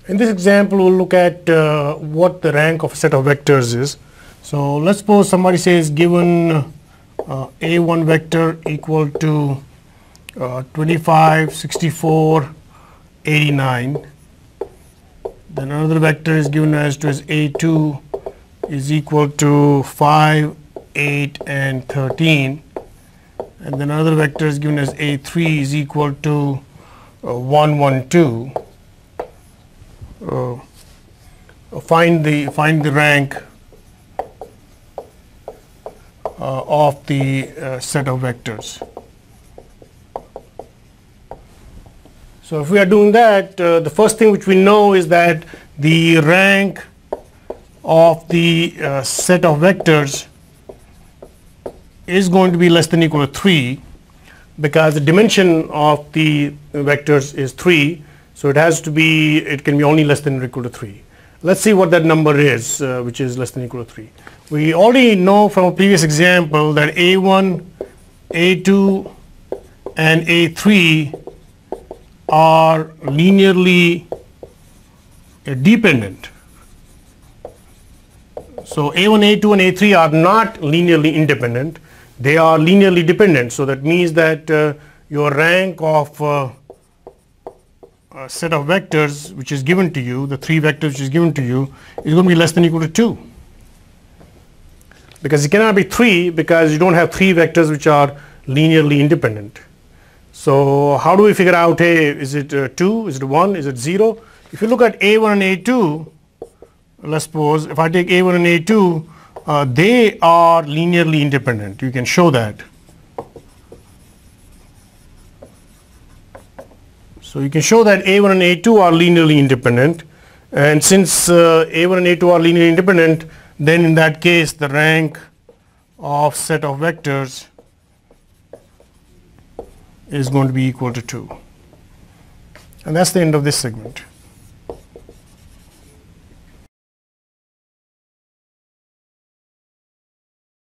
In this example, we'll look at what the rank of a set of vectors is. So let's suppose somebody says given A1 vector equal to 25, 64, 89. Then another vector is given as A2 is equal to 5, 8, and 13. And then another vector is given as A3 is equal to 1, 1, 2. Find the rank of the set of vectors. So if we are doing that, the first thing which we know is that the rank of the set of vectors is going to be less than or equal to 3, because the dimension of the vectors is 3. So it can be only less than or equal to 3. Let's see what that number is, which is less than or equal to 3. We already know from a previous example that A1, A2, and A3 are linearly dependent. So A1, A2, and A3 are not linearly independent. They are linearly dependent. So that means that your rank of a set of vectors which is given to you, the 3 vectors which is given to you, is going to be less than or equal to 2. Because it cannot be 3, because you don't have 3 vectors which are linearly independent. So how do we figure out, hey, is it 2, is it 1, is it 0? If you look at A1 and A2, let's suppose if I take A1 and A2, they are linearly independent. You can show that. So you can show that A1 and A2 are linearly independent, and since A1 and A2 are linearly independent, then in that case the rank of set of vectors is going to be equal to 2. And that's the end of this segment.